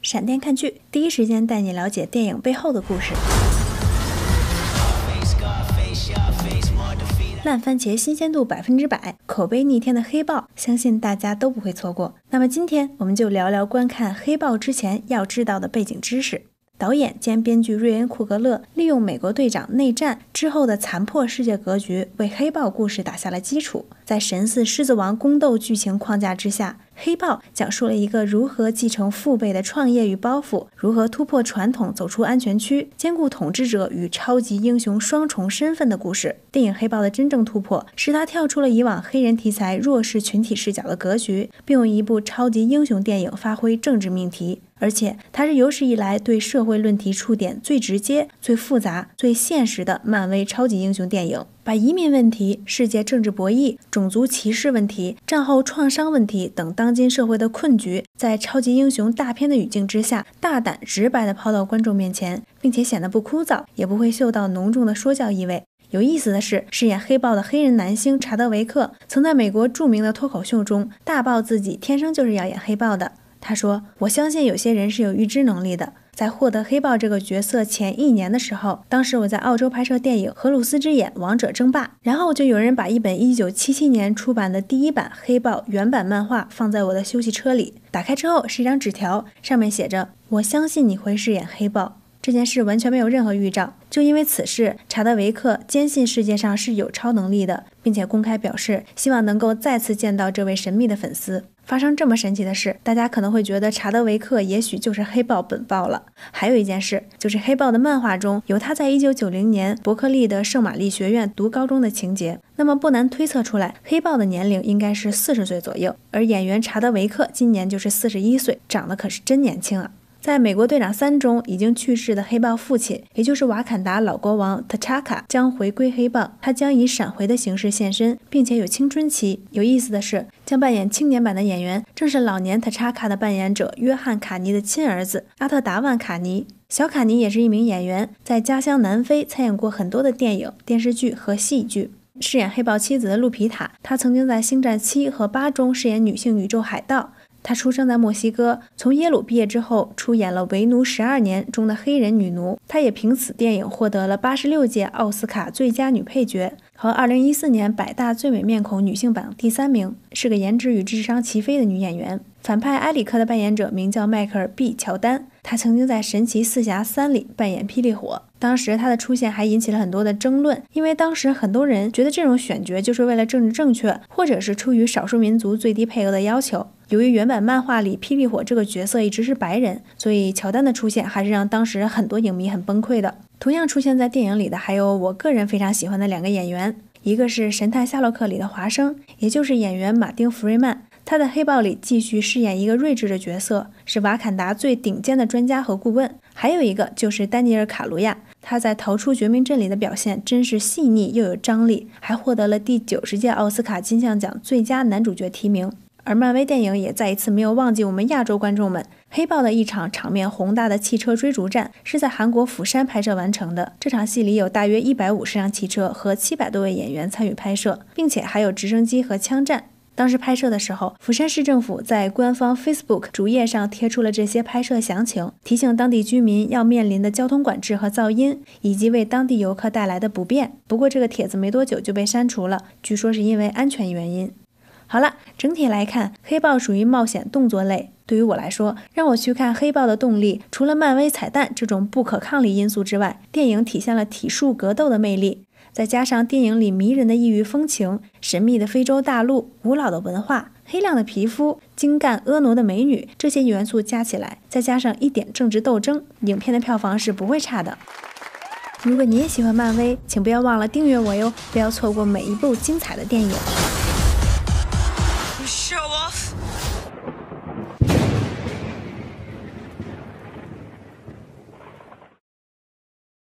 闪电看剧，第一时间带你了解电影背后的故事。烂番茄新鲜度100%，口碑逆天的黑豹，相信大家都不会错过。那么今天我们就聊聊观看黑豹之前要知道的背景知识。导演兼编剧瑞恩·库格勒利用美国队长内战之后的残破世界格局，为黑豹故事打下了基础。在神似狮子王宫斗剧情框架之下，黑豹讲述了一个如何继承父辈的创业与包袱，如何突破传统走出安全区，兼顾统治者与超级英雄双重身份的故事。电影《黑豹》的真正突破是他跳出了以往黑人题材弱势群体视角的格局，并用一部超级英雄电影发挥政治命题。而且它是有史以来对社会论题触点最直接、最复杂、最现实的漫威超级英雄电影，把移民问题、世界政治博弈、种族歧视问题、战后创伤问题等当今社会的困局，在超级英雄大片的语境之下，大胆直白地抛到观众面前，并且显得不枯燥，也不会嗅到浓重的说教意味。有意思的是，饰演黑豹的黑人男星查德维克曾在美国著名的脱口秀中大爆自己天生就是要演黑豹的。他说，我相信有些人是有预知能力的。在获得黑豹这个角色前1年的时候，当时我在澳洲拍摄电影《荷鲁斯之眼：王者争霸》，然后就有人把一本1977年出版的第一版黑豹原版漫画放在我的休息车里，打开之后是一张纸条，上面写着我相信你会饰演黑豹。这件事完全没有任何预兆，就因为此事，查德维克坚信世界上是有超能力的，并且公开表示希望能够再次见到这位神秘的粉丝。发生这么神奇的事，大家可能会觉得查德维克也许就是黑豹本豹了。还有一件事，就是黑豹的漫画中有他在1990年伯克利的圣玛丽学院读高中的情节，那么不难推测出来，黑豹的年龄应该是40岁左右，而演员查德维克今年就是41岁，长得可是真年轻啊。在美国队长3中已经去世的黑豹父亲，也就是瓦坎达老国王塔查卡将回归黑豹，他将以闪回的形式现身，并且有青春期。有意思的是，将扮演青年版的演员正是老年塔查卡的扮演者约翰卡尼的亲儿子阿特达万卡尼。小卡尼也是一名演员，在家乡南非参演过很多的电影、电视剧和戏剧。饰演黑豹妻子的路皮塔，她曾经在星战7和8中饰演女性宇宙海盗。她出生在墨西哥，从耶鲁毕业之后出演了《为奴12年》中的黑人女奴，她也凭此电影获得了86届奥斯卡最佳女配角和2014年百大最美面孔女性榜第3名，是个颜值与智商齐飞的女演员。反派埃里克的扮演者名叫迈克尔 ·B· 乔丹，他曾经在《神奇四侠3》里扮演霹雳火。当时他的出现还引起了很多的争论，因为当时很多人觉得这种选角就是为了政治正确，或者是出于少数民族最低配额的要求。由于原版漫画里霹雳火这个角色一直是白人，所以乔丹的出现还是让当时很多影迷很崩溃的。同样出现在电影里的还有我个人非常喜欢的2个演员，一个是《神探夏洛克》里的华生，也就是演员马丁·弗瑞曼。他在黑豹里继续饰演一个睿智的角色，是瓦坎达最顶尖的专家和顾问。还有一个就是丹尼尔·卡卢亚，他在《逃出绝命镇》里的表现真是细腻又有张力，还获得了第90届奥斯卡金像奖最佳男主角提名。而漫威电影也再一次没有忘记我们亚洲观众们，黑豹的一场场面宏大的汽车追逐战是在韩国釜山拍摄完成的。这场戏里有大约150辆汽车和700多位演员参与拍摄，并且还有直升机和枪战。当时拍摄的时候，釜山市政府在官方 Facebook 主页上贴出了这些拍摄详情，提醒当地居民要面临的交通管制和噪音，以及为当地游客带来的不便。不过这个帖子没多久就被删除了，据说是因为安全原因。好了，整体来看，黑豹属于冒险动作类。对于我来说，让我去看黑豹的动力，除了漫威彩蛋这种不可抗力因素之外，电影体现了体术格斗的魅力。再加上电影里迷人的异域风情、神秘的非洲大陆、古老的文化、黑亮的皮肤、精干婀娜的美女，这些元素加起来，再加上一点政治斗争，影片的票房是不会差的。如果你也喜欢漫威，请不要忘了订阅我哟，不要错过每一部精彩的电影。